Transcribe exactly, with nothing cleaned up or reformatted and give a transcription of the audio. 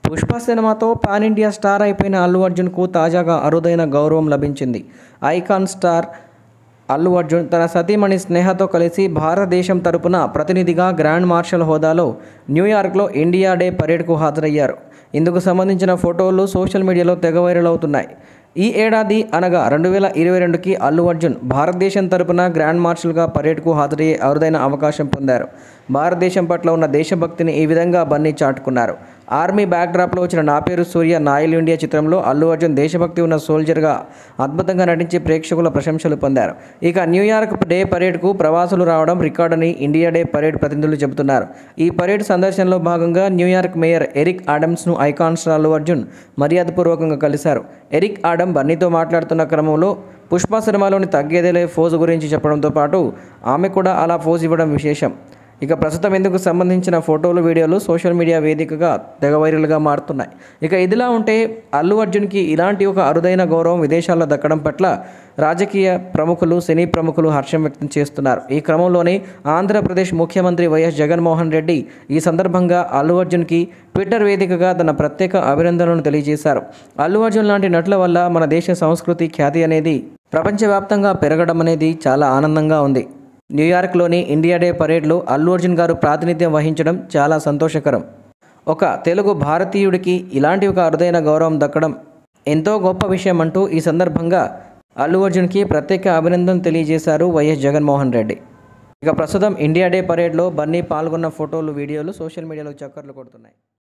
పుష్ప సినిమాతో pan India star అయిపోయిన అల్లు అర్జున్కు తాజాగా అరుదైన గౌరవం లభించింది. ఐకాన్ స్టార్ అల్లు అర్జున్ తన సతీమణి స్నేహతో కలిసి భారతదేశం తరపున ప్రతినిధిగా గ్రాండ్ మార్షల్ హోదాలో న్యూయార్క్లో ఇండియా డే పరేడ్కు హాజరయ్యారు. ఇందుకు సంబంధించిన ఫోటోలు సోషల్ మీడియాలో తెగ వైరల్ అవుతున్నాయి. ఈ ఏడాది అనగా రెండు వేల ఇరవై రెండుకి అల్లు అర్జున్ భారతదేశం తరపున గ్రాండ్ మార్షల్గా పరేడ్కు హాజరయ్యే అరుదైన అవకాశం పొందారు. భారతదేశం పట్ల ఉన్న దేశభక్తిని ఈ విధంగా బన్నీ చాటుకున్నారు. ఆర్మీ బ్యాక్డ్రాప్లో వచ్చిన నా పేరు సూర్య నాయల్ ఇండియా చిత్రంలో అల్లు అర్జున్ దేశభక్తి ఉన్న సోల్జర్గా అద్భుతంగా నటించి ప్రేక్షకుల ప్రశంసలు పొందారు. ఇక న్యూయార్క్ డే పరేడ్కు ప్రవాసులు రావడం రికార్డని ఇండియా డే పరేడ్ ప్రతినిధులు చెబుతున్నారు. ఈ పరేడ్ సందర్శనలో భాగంగా న్యూయార్క్ మేయర్ ఎరిక్ ఆడమ్స్ను ఐకాన్ స్టార్ అల్లు అర్జున్ మర్యాదపూర్వకంగా కలిశారు. ఎరిక్ ఆడమ్ బన్నీతో మాట్లాడుతున్న క్రమంలో పుష్ప సినిమాలోని తగ్గేదేలే ఫోజు గురించి చెప్పడంతో పాటు ఆమె కూడా అలా ఫోజు ఇవ్వడం విశేషం. ఇక ప్రస్తుతం ఇందుకు సంబంధించిన ఫోటోలు వీడియోలు సోషల్ మీడియా వేదికగా తెగ వైరల్గా మారుతున్నాయి. ఇక ఇదిలా ఉంటే అల్లు అర్జున్కి ఇలాంటి ఒక అరుదైన గౌరవం విదేశాల్లో దక్కడం పట్ల రాజకీయ ప్రముఖులు సినీ ప్రముఖులు హర్షం వ్యక్తం చేస్తున్నారు. ఈ క్రమంలోనే ఆంధ్రప్రదేశ్ ముఖ్యమంత్రి వైఎస్ జగన్మోహన్ రెడ్డి ఈ సందర్భంగా అల్లు అర్జున్కి ట్విట్టర్ వేదికగా తన ప్రత్యేక అభినందనలను తెలియజేశారు. అల్లు అర్జున్ లాంటి నటుల వల్ల మన దేశ సంస్కృతి ఖ్యాతి అనేది ప్రపంచవ్యాప్తంగా పెరగడం అనేది చాలా ఆనందంగా ఉంది. న్యూయార్క్లోని ఇండియా డే పరేడ్లో అల్లు అర్జున్ గారు ప్రాతినిధ్యం వహించడం చాలా సంతోషకరం. ఒక తెలుగు భారతీయుడికి ఇలాంటి ఒక అరుదైన గౌరవం దక్కడం ఎంతో గొప్ప విషయం అంటూ ఈ సందర్భంగా అల్లు అర్జున్కి ప్రత్యేక అభినందనలు తెలియజేశారు వైఎస్ జగన్మోహన్ రెడ్డి. ఇక ప్రస్తుతం ఇండియా డే పరేడ్లో బన్నీ పాల్గొన్న ఫోటోలు వీడియోలు సోషల్ మీడియాలో చక్కర్లు కొడుతున్నాయి.